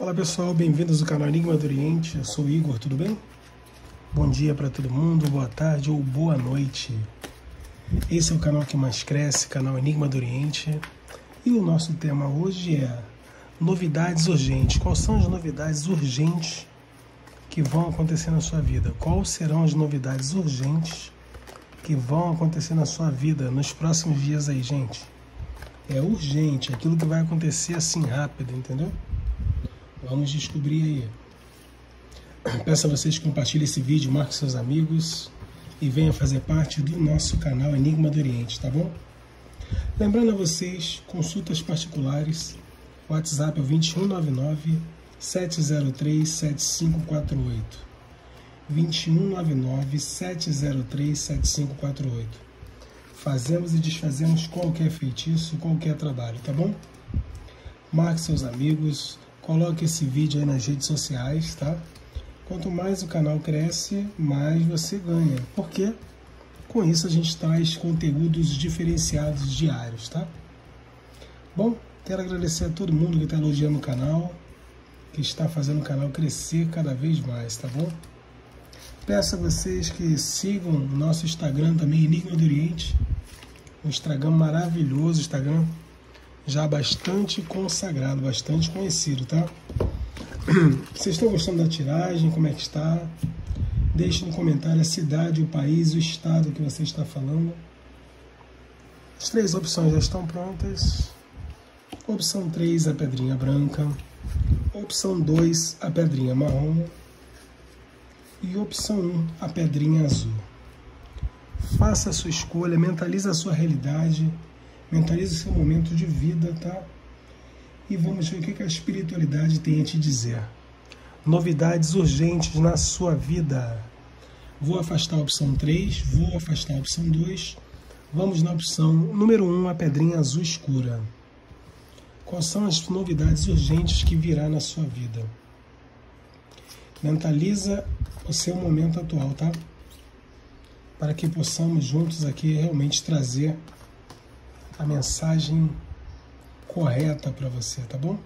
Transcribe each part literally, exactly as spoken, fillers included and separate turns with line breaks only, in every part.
Fala pessoal, bem-vindos ao canal Enigma do Oriente, eu sou o Igor, tudo bem? Bom dia para todo mundo, boa tarde ou boa noite. Esse é o canal que mais cresce, canal Enigma do Oriente. E o nosso tema hoje é novidades urgentes. Quais são as novidades urgentes que vão acontecer na sua vida? Quais serão as novidades urgentes que vão acontecer na sua vida nos próximos dias aí, gente? É urgente, aquilo que vai acontecer assim rápido, entendeu? Vamos descobrir aí. Peço a vocês que compartilhem esse vídeo, marquem seus amigos e venham fazer parte do nosso canal Enigma do Oriente, tá bom? Lembrando a vocês, consultas particulares, o WhatsApp é o dois um nove nove, sete zero três, sete cinco quatro oito. dois um nove nove, sete zero três, sete cinco quatro oito. Fazemos e desfazemos qualquer feitiço, qualquer trabalho, tá bom? Marque seus amigos, coloque esse vídeo aí nas redes sociais, tá? Quanto mais o canal cresce, mais você ganha. Porque com isso a gente traz conteúdos diferenciados diários, tá? Bom, quero agradecer a todo mundo que está elogiando o canal, que está fazendo o canal crescer cada vez mais, tá bom? Peço a vocês que sigam o nosso Instagram também, Enigma do Oriente. Um Instagram maravilhoso, Instagram já bastante consagrado, bastante conhecido, tá? Vocês estão gostando da tiragem? Como é que está? Deixe no comentário a cidade, o país, o estado que você está falando. As três opções já estão prontas. Opção três, a pedrinha branca. Opção dois, a pedrinha marrom. E opção um, a pedrinha azul. Faça a sua escolha, mentalize a sua realidade, mentalize o seu momento de vida, tá? E vamos ver o que a espiritualidade tem a te dizer. Novidades urgentes na sua vida. Vou afastar a opção três, vou afastar a opção dois. Vamos na opção número um, a pedrinha azul escura. Quais são as novidades urgentes que virá na sua vida? Mentaliza o seu momento atual, tá? Para que possamos juntos aqui realmente trazer a mensagem correta para você, tá bom?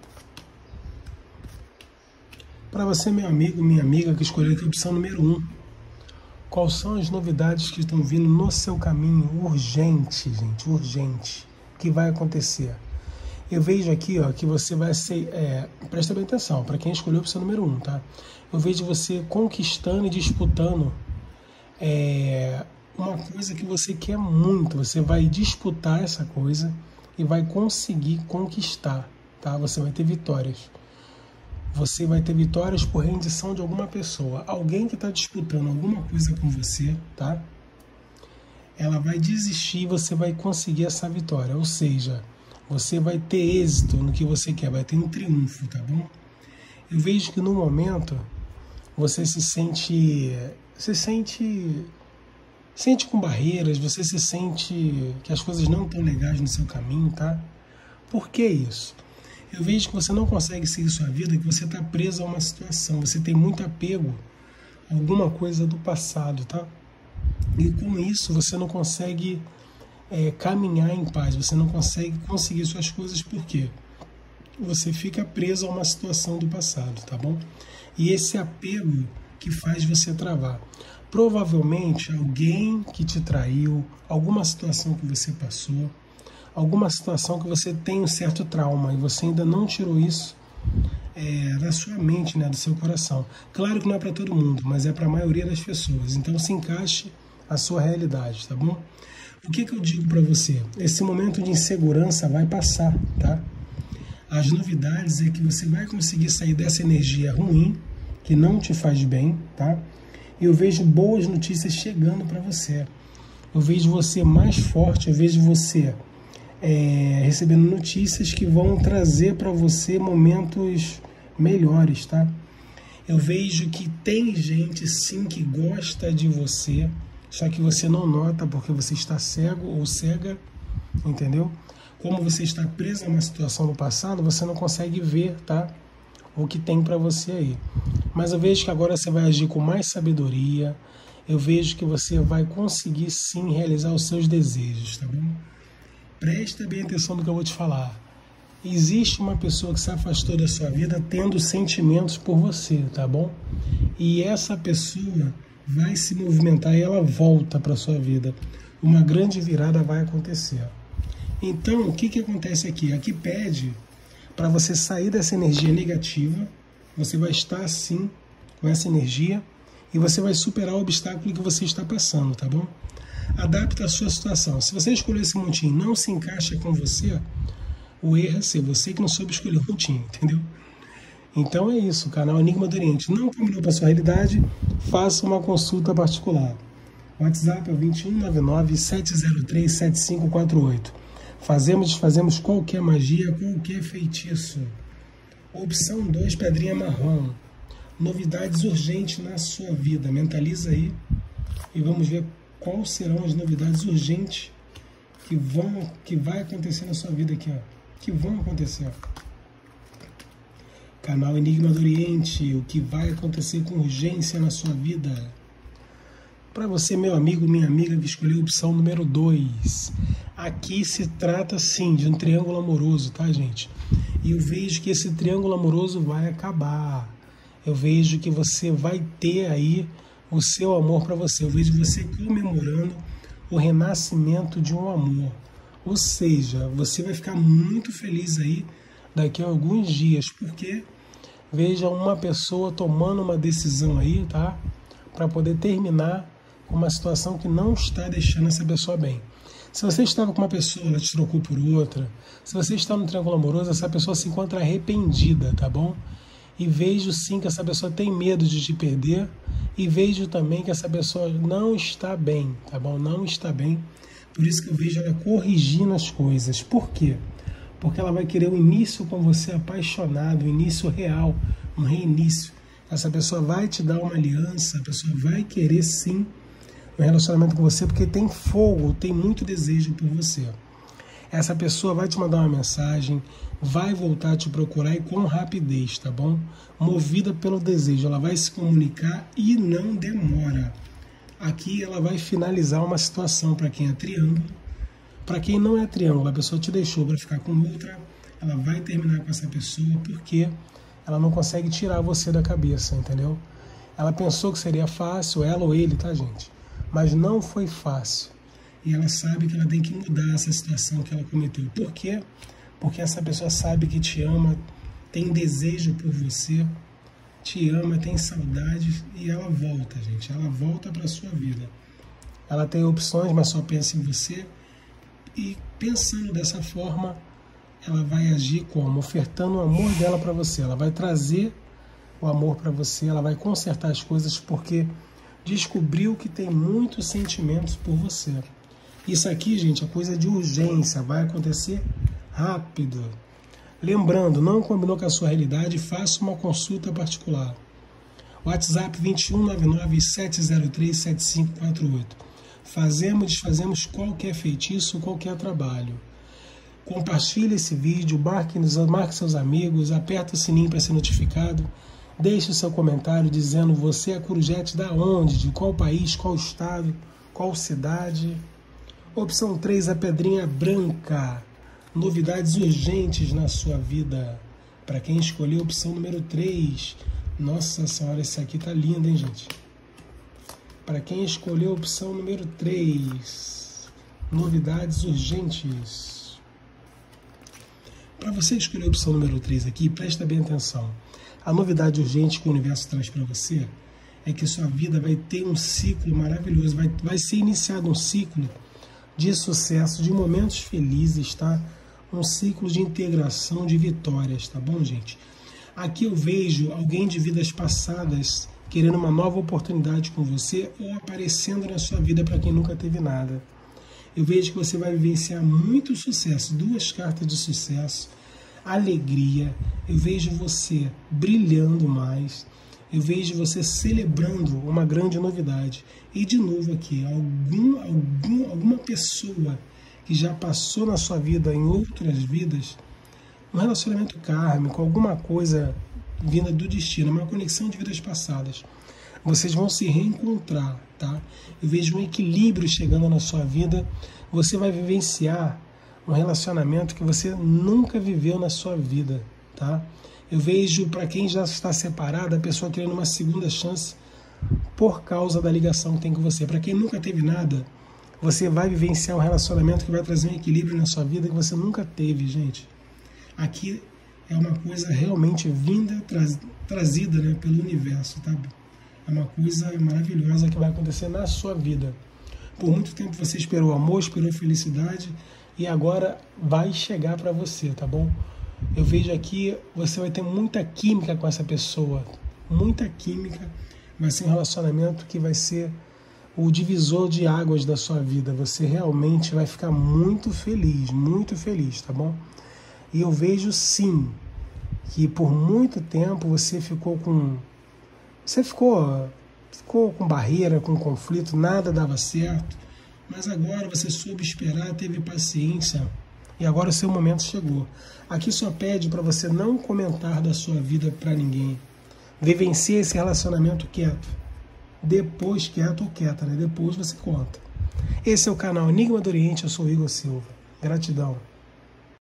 Para você, meu amigo, minha amiga, que escolheu aqui a opção número um. Quais são as novidades que estão vindo no seu caminho? Urgente, gente, urgente. Que vai acontecer? Eu vejo aqui, ó, que você vai ser... É, presta bem atenção, para quem escolheu a opção número um, tá? Eu vejo você conquistando e disputando é, uma coisa que você quer muito. Você vai disputar essa coisa e vai conseguir conquistar, tá? Você vai ter vitórias. Você vai ter vitórias por rendição de alguma pessoa. Alguém que está disputando alguma coisa com você, tá? Ela vai desistir e você vai conseguir essa vitória. Ou seja, você vai ter êxito no que você quer, vai ter um triunfo, tá bom? Eu vejo que no momento você se sente, se sente, sente com barreiras, você se sente que as coisas não estão legais no seu caminho, tá? Por que isso? Eu vejo que você não consegue seguir sua vida, que você está preso a uma situação, você tem muito apego a alguma coisa do passado, tá? E com isso você não consegue é, caminhar em paz, você não consegue conseguir suas coisas, por quê? Você fica preso a uma situação do passado, tá bom? E esse apego que faz você travar. Provavelmente alguém que te traiu, alguma situação que você passou, alguma situação que você tem um certo trauma e você ainda não tirou isso é, da sua mente, né, do seu coração. Claro que não é para todo mundo, mas é para a maioria das pessoas. Então se encaixe a sua realidade, tá bom? O que, que eu digo para você? Esse momento de insegurança vai passar, tá? As novidades é que você vai conseguir sair dessa energia ruim, que não te faz bem, tá? Eu vejo boas notícias chegando para você. Eu vejo você mais forte, eu vejo você é, recebendo notícias que vão trazer para você momentos melhores, tá? Eu vejo que tem gente sim que gosta de você, só que você não nota porque você está cego ou cega, entendeu? Como você está preso a uma situação do passado, você não consegue ver, tá? O que tem para você aí. Mas eu vejo que agora você vai agir com mais sabedoria. Eu vejo que você vai conseguir sim realizar os seus desejos, tá bom? Presta bem atenção no que eu vou te falar. existe uma pessoa que se afastou da sua vida tendo sentimentos por você, tá bom? E essa pessoa vai se movimentar e ela volta para sua vida. Uma grande virada vai acontecer. Então, o que que acontece aqui? Aqui pede para você sair dessa energia negativa. Você vai estar assim, com essa energia, e você vai superar o obstáculo que você está passando, tá bom? Adapta a sua situação. Se você escolher esse montinho e não se encaixa com você, o erro é ser você que não soube escolher o montinho, entendeu? Então é isso, o canal Enigma do Oriente. Não combinou para a sua realidade? Faça uma consulta particular. O WhatsApp é o vinte e um, nove nove, sete zero três, sete cinco quatro oito. Fazemos, desfazemos qualquer magia, qualquer feitiço. Opção dois, pedrinha marrom. Novidades urgentes na sua vida. Mentaliza aí e vamos ver quais serão as novidades urgentes que vão, que vai acontecer na sua vida aqui, ó. Que vão acontecer. Canal Enigma do Oriente, o que vai acontecer com urgência na sua vida. Para você, meu amigo, minha amiga, que escolheu a opção número dois. Aqui se trata, sim, de um triângulo amoroso, tá, gente? E eu vejo que esse triângulo amoroso vai acabar. Eu vejo que você vai ter aí o seu amor para você. Eu vejo você comemorando o renascimento de um amor. Ou seja, você vai ficar muito feliz aí daqui a alguns dias, porque veja uma pessoa tomando uma decisão aí, tá? Para poder terminar com uma situação que não está deixando essa pessoa bem. Se você estava com uma pessoa, ela te trocou por outra. Se você está no triângulo amoroso, essa pessoa se encontra arrependida, tá bom? E vejo sim que essa pessoa tem medo de te perder. E vejo também que essa pessoa não está bem, tá bom? Não está bem. Por isso que eu vejo ela corrigindo as coisas. Por quê? Porque ela vai querer um início com você apaixonado, um início real, um reinício. Essa pessoa vai te dar uma aliança, a pessoa vai querer sim um relacionamento com você, porque tem fogo, tem muito desejo por você. Essa pessoa vai te mandar uma mensagem, vai voltar a te procurar e com rapidez, tá bom? Movida pelo desejo, ela vai se comunicar e não demora. Aqui ela vai finalizar uma situação para quem é triângulo. Para quem não é triângulo, a pessoa te deixou para ficar com outra, ela vai terminar com essa pessoa porque ela não consegue tirar você da cabeça, entendeu? Ela pensou que seria fácil, ela ou ele, tá, gente? Mas não foi fácil. E ela sabe que ela tem que mudar essa situação que ela cometeu. Por quê? Porque essa pessoa sabe que te ama, tem desejo por você, te ama, tem saudade e ela volta, gente. Ela volta para a sua vida. Ela tem opções, mas só pensa em você. E pensando dessa forma, ela vai agir como? Ofertando o amor dela para você. Ela vai trazer o amor para você, ela vai consertar as coisas porque descobriu que tem muitos sentimentos por você. Isso aqui, gente, é coisa de urgência, vai acontecer rápido. Lembrando, não combinou com a sua realidade, faça uma consulta particular. WhatsApp vinte e um, nove nove, sete zero três, sete cinco quatro oito. Fazemos, desfazemos qualquer feitiço, qualquer trabalho. Compartilhe esse vídeo, marque, marque seus amigos, aperta o sininho para ser notificado. Deixe o seu comentário dizendo você é Corujete da onde, de qual país, qual estado, qual cidade. Opção três, a pedrinha branca. Novidades urgentes na sua vida. Para quem escolheu a opção número três. Nossa senhora, esse aqui tá lindo, hein, gente? Para quem escolheu a opção número três. Novidades urgentes. Para você escolher a opção número três aqui, presta bem atenção. A novidade urgente que o universo traz para você é que sua vida vai ter um ciclo maravilhoso, vai, vai ser iniciado um ciclo de sucesso, de momentos felizes, tá? Um ciclo de integração, de vitórias, tá bom, gente? Aqui eu vejo alguém de vidas passadas querendo uma nova oportunidade com você ou aparecendo na sua vida para quem nunca teve nada. Eu vejo que você vai vivenciar muito sucesso, duas cartas de sucesso, alegria, eu vejo você brilhando mais, eu vejo você celebrando uma grande novidade. E de novo aqui, algum, algum, alguma pessoa que já passou na sua vida, em outras vidas, um relacionamento kármico, alguma coisa vinda do destino, uma conexão de vidas passadas, vocês vão se reencontrar, tá? Eu vejo um equilíbrio chegando na sua vida, você vai vivenciar um relacionamento que você nunca viveu na sua vida, tá? Eu vejo, para quem já está separado, a pessoa querendo uma segunda chance por causa da ligação que tem com você. Para quem nunca teve nada, você vai vivenciar um relacionamento que vai trazer um equilíbrio na sua vida que você nunca teve, gente. Aqui é uma coisa realmente vinda, tra trazida, né, pelo universo, tá? É uma coisa maravilhosa que vai acontecer na sua vida. Por muito tempo você esperou amor, esperou felicidade e agora vai chegar para você, tá bom? Eu vejo aqui, você vai ter muita química com essa pessoa, muita química, vai ser um relacionamento que vai ser o divisor de águas da sua vida, você realmente vai ficar muito feliz, muito feliz, tá bom? E eu vejo sim, que por muito tempo você ficou com, você ficou, ficou com barreira, com conflito, nada dava certo, mas agora você soube esperar, teve paciência, e agora o seu momento chegou. Aqui só pede para você não comentar da sua vida para ninguém. Vivencie esse relacionamento quieto. Depois, quieto ou quieta, né? Depois você conta. Esse é o canal Enigma do Oriente, eu sou o Igor Silva. Gratidão.